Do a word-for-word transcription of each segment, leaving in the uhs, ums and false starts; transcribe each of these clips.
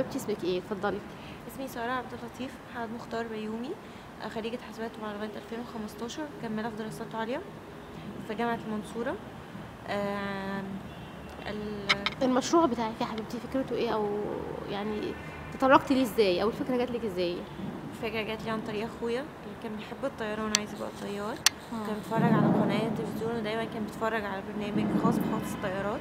حبيبتي اسمك ايه؟ اتفضلي. اسمي سارة عبد اللطيف محمد مختار بيومي، خريجة حاسبات ومعلومات ألفين وخمستاشر، مكملة في دراسات عليا في جامعة المنصورة. آم، ال- المشروع بتاعك يا حبيبتي فكرته ايه، او يعني تطرقتي ليه ازاي، او الفكره جات لك ازاي؟ الفكرة جات لي عن طريق أخويا اللي كان بيحب الطيران وعايز يبقى طيار. مم. كان بيتفرج على قناة تلفزيون ودايما كان بيتفرج على برنامج خاص بحوادث الطيارات.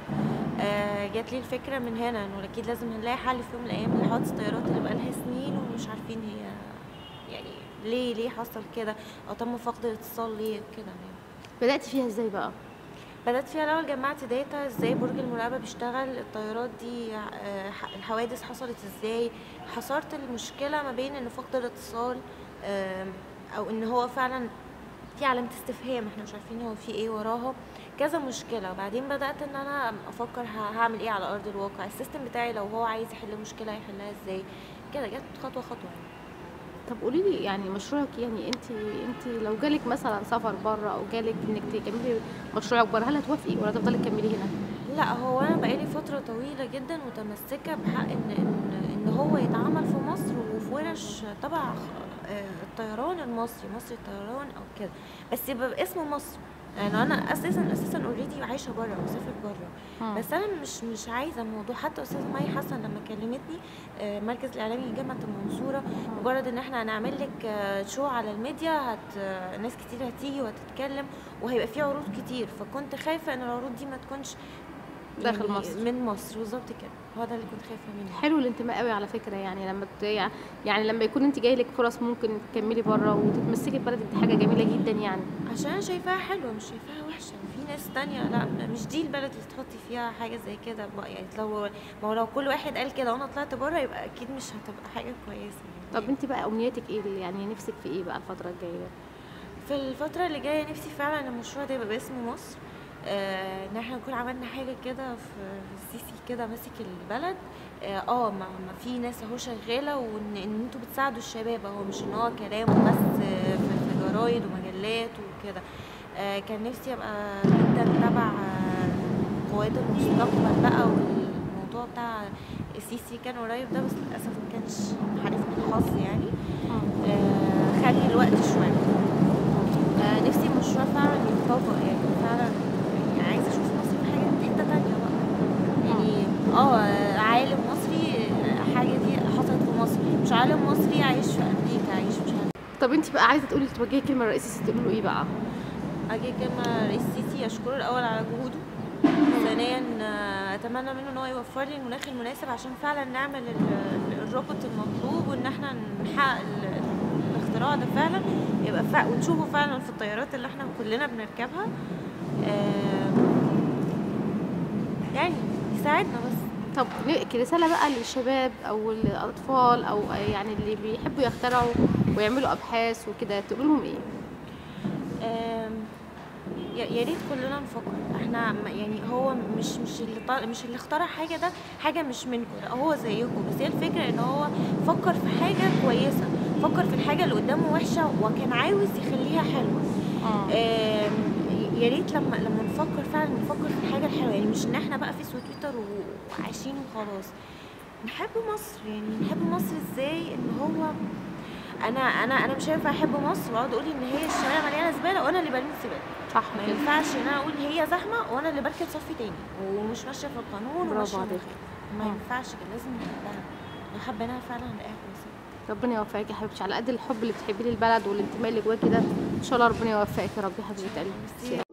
آه، جات لي الفكرة من هنا انه اكيد لازم هنلاقي حل في يوم من الايام لحوادث الطيارات اللي بقالها سنين ومش عارفين هي يعني ليه ليه حصل كده، او تم فقد الاتصال ليه كده يعني. بداتي فيها ازاي بقى؟ بدأت فيها الأول، جمعت داتا ازاي برج المراقبة بيشتغل، الطيارات دي آه، ح- الحوادث حصلت ازاي، حصرت المشكلة ما بين ان فقد الاتصال آم، او ان هو فعلا في علامة استفهام احنا مش عارفين هو في ايه وراها، كذا مشكلة. وبعدين بدأت ان انا افكر ه- هعمل ايه على ارض الواقع، السيستم بتاعي لو هو عايز يحل مشكلة هيحلها ازاي، كده جت خطوة خطوة يعني. طب قولي لي يعني مشروعك، يعني انت انت لو جالك مثلا سفر بره، او جالك انك تكملي مشروعك بره، هل هتوافقي ولا تفضلي تكملي هنا؟ لا، هو انا بقالي فتره طويله جدا متمسكه بحق ان ان ان هو يتعمل في مصر وفي ورش تبع آه، الطيران المصري، مصري الطيران او كده، بس يبقى باسم مصر. يعني انا اساسا اساسا اوريدي عايشه بره، مسافر بره، مم. بس انا مش مش عايزه الموضوع. حتى استاذه مي حسن لما كلمتني، آه، المركز الاعلامي لجامعه المنصوره، مجرد ان احنا هنعمل لك آه، شو على الميديا، هت آه، ناس كتير هتيجي وهتتكلم وهيبقى في عروض كتير، فكنت خايفه ان العروض دي ما تكونش داخل يعني مصر. من مصر بالظبط كده. هو ده اللي كنت خايفه منه. حلو الانتماء قوي على فكره، يعني لما ت... يعني لما يكون انت جاي لك فرص ممكن تكملي بره وتتمسكي ببلدك، دي حاجه جميله جدا يعني. عشان انا شايفاها حلوه مش شايفاها وحشه، في ناس تانية لا مش دي البلد اللي تحطي فيها حاجه زي كده بقى. يعني لو ما هو لو كل واحد قال كده وانا طلعت بره يبقى اكيد مش هتبقى حاجه كويسه طب يعني. انت بقى امنياتك ايه، اللي يعني نفسك في ايه بقى الفتره الجايه؟ في الفتره اللي جايه نفسي فعلا ان المشروع ده يبقى باسم مصر، آه، ان احنا نكون عملنا حاجه كده في في السيسي كده ماسك البلد. اه آه، ما, ما في ناس اهو شغاله، وان ان انتوا بتساعدوا الشباب، اهو مش ان هو كلام بس آه، في في جرايد ومجلات وكده. آه، كان نفسي ابقى جدا تبع آه، قوات المستقبل بقى، والموضوع بتاع السيسي كان قريب ده، بس للاسف ما كانش حالفني الحظ يعني. آه، خلي الوقت شويه. آه، نفسي المشروع فعلا يتطبق يعني فعلا، يعني عايزه اشوف مصر في حاجه في حته تانية بقى. يعني اه عالم مصري آه، حاجه دي حصلت في مصر، مش عالم مصري عايش في امريكا، عايش مش عارف. طب انت بقى عايزه تقولي توجهي كلمه للرئيس السيسي، تقولي له ايه بقى؟ اجي كلمه رئيس السيسي، اشكره الاول على جهوده، ثانيا آه، اتمنى منه ان هو يوفر لي المناخ المناسب عشان فعلا نعمل ال- ال- الروبوت المطلوب، وان احنا نحقق ال- الاختراع ده فعلا يبقى فع ونشوفه فعلا في الطيارات اللي احنا كلنا بنركبها. آه، يعني يساعدنا بس. طب ن- رساله بقى للشباب او الاطفال، او يعني اللي بيحبوا يخترعوا ويعملوا ابحاث وكده، تقول لهم ايه؟ آم، يا يا ريت كلنا نفكر احنا م- يعني هو مش مش اللي طا- مش اللي اخترع حاجه ده حاجه مش منكم، لا هو زيكم، بس هي الفكره ان هو فكر في حاجه كويسه، فكر في الحاجه اللي قدامه وحشه وكان عاوز يخليها حلوه. اه. آم، يا ريت لما لما نفكر فعلا نفكر في الحاجه الحلوه، يعني مش ان احنا بقى فيس وتويتر و- وعايشين وخلاص. نحب مصر، يعني نحب مصر ازاي؟ ان هو انا انا انا مش هينفع احب مصر واقعد اقول ان هي الشوارع مليانه زباله وانا اللي برمي الزباله. صح ما كده. ينفعش ان انا اقول هي زحمه وانا اللي بركب صف تاني ومش ماشيه في القانون برافو وماشيه عليك. مخالف. ما آه. ينفعش كده، لازم نحبها. لو حبيناها فعلا هنلاقيها كويسه. ربنا يوفقك يا حبيبتي، على قد الحب اللي بتحبيه للبلد والانتماء اللي جواكي ده، ان شاء الله ربنا يوفقك يا رب يا حبيبه قلبي. ميرسي.